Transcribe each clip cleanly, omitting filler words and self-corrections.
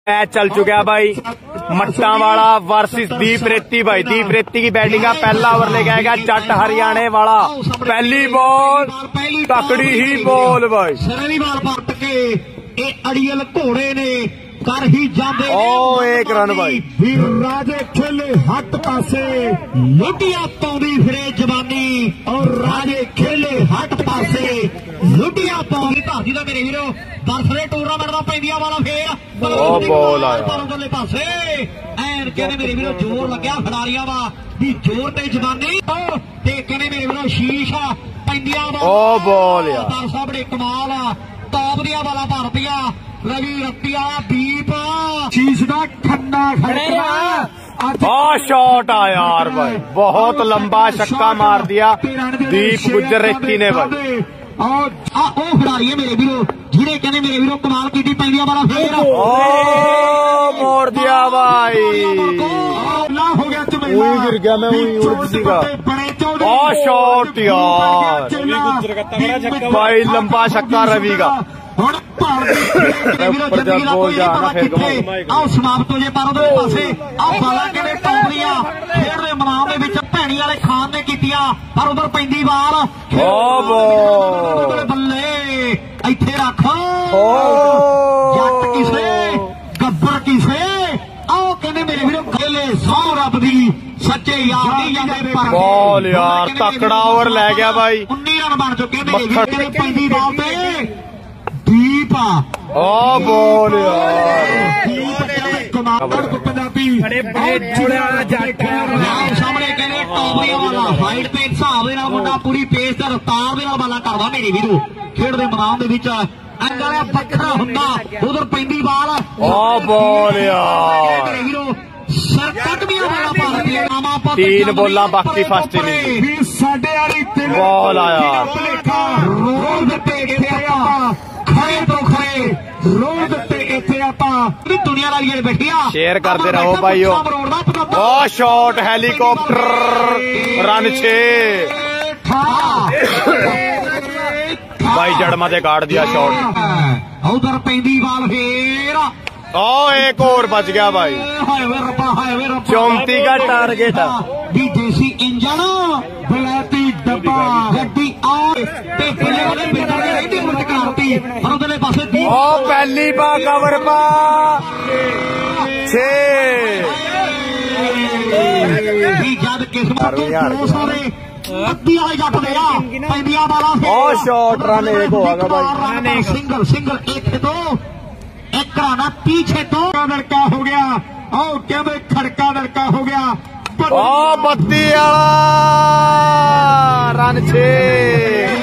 Match चल चुका है भाई। मट्टा वाला वर्सेस दीप रेती भाई। दीप रेती की बैटिंग का पहला ओवर लेके आएगा जट हरियाणे वाला। पहली बॉल तकड़ी ही बॉल भाई। सरली बाल पट के अड़ियल घोड़े ने कर ही जाते। ओ एक रन भाई। राजे खेले हट पासे लुटिया पाउंदी फिरे जवानी और राजे खेले हट पासे लुटिया पाउंदी धरती का मेरे वीरो बरसले टूर्नामेंट का पैंदिया वाला फेर बॉल आया उधरले पासे एन कहने मेरे वीरो जोर लग्या खिडारियां दा भी जोर ते जवानी ते कहने मेरे वीरो शीश पैंदिया दा ओ बॉल यार दर्शक बड़े कमाल टॉप दिया वाला भर दिया रवि रतिया दीप शीश का ठंडा शॉट आया यार भाई। बहुत लंबा छक्का मार दिया दीप गुज्जर रेती ने भाई। और खिडारी है मेरे वीरो जिन्हें कहने मेरे वीरो कमाल की पैंदिया वाला फेर मोड़ दिया भाई। हो गया गिर गया मैं शॉट यार भाई। लंबा छक्का रवि का समाप्त हो जाए पर उधर पासे बाला कहने टॉपलियां खेड दे मैदान दे विच भैणी वाले खान ने कीतियां पर उधर पैंदी बाल बल्ले इत्थे रख जट किसे गब्बर किसे आओ कहने मेरे वीरों खेले सौ रब दी सच्चे यार नहीं जाते बॉल यार तकड़ा ओवर ले गया भाई। 19 रन बन चुके मेरे वीरों पैंदी बाल पे दीप बॉल यार पंजाबी सामने कहने टॉपरिया वाला हाइट पे हिसाब के मुंडा पूरी पेस ते रफ्तार दे नाल बाला करदा मेरे वीरो खेड दे मैदान दे विच अंगला बखरा हुंदा उधर पैंदी बाल बॉल यार मेरे वीरो सरकट भी वाला मार दिया नामा पा 3 बॉलां बाकी फर्स्ट इनिंग साडे वाली बॉल आया रोड पे इत्थे आपां खड़े तो खड़े रोड पे इत्थे आपां दुनिया वाली बैठिया शेयर करते रहो भाईओ। शॉट हेलीकॉप्टर रन 6 भाई जड़मा से काट दिया शॉट। उधर पैंदी बाल फेर एक और बच गया भाई। 34 का टारगेट देसी इंजन बलैती डब्बा गड्डी पहली बा कवर पा 6 जद किस्मत जट दिया वाला शॉट रन 1 होगा भाई। सिंगल सिंगल एक दो एक राना पीछे तो लड़का हो गया और कहते खड़का लड़का हो गया 32 रन 6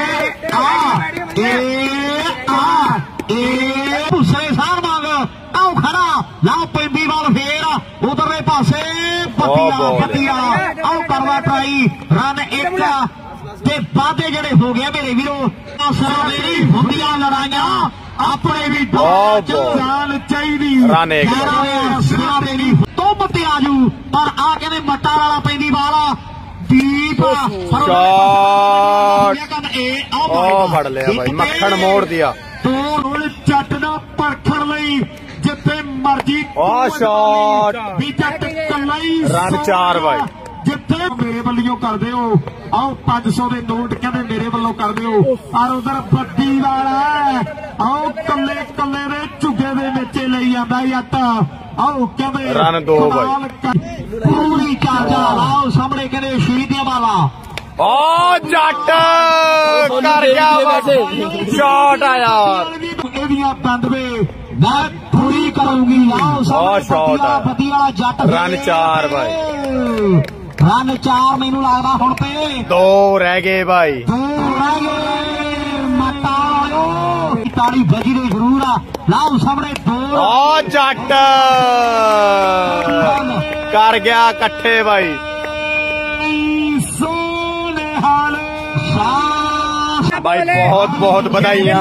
दूसरे साल मांग आओ खड़ा लाओ पैंदी बाल फेर उधरले पासे बतिया आओ करवा ट्राई रन 1 ते वादे जड़े हो गए मेरे वीरो सरावेरी होंदियां लड़ाइयां अपने भी जान चाहिए तो मते आजू पर आ कहने मट्टा वाला पैंदी वाला दीप फड़ लिया भाई। मक्खन मोड़ दिया तो जट ना परखण लई जिथे मर्जी शॉट भी जट कलाई रन 4 भाई। जिथे मेरे वल्लियों कर दो आओ 500 के नोट कहते मेरे वालों कर दो और उधर बद्दी वाला आओ कले कले ने झुगे दे नीचे ले जाता जट आओ कहते रन 2 भाई। पूरी चाचा आओ सामने कहते शीदिया वाला जट कर गया शॉट आया बंद में मैं पूरी करूंगी आओ शॉट बद्दी वाला जट रन 4 भाई। रन 4 मैनू लगता हुण पे 2 रह गए भाई। 2 रह गए मटाओ ताड़ी बजी ने जरूर लाओ सामने 2 जट कर गया कट्ठे भाई। सोने हाल भाई बहुत बहुत बधाइयां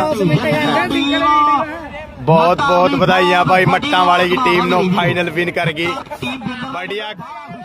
बहुत बहुत बधाइयां भाई। मट्टा वाले की टीम नो फाइनल विन कर गई बढ़िया।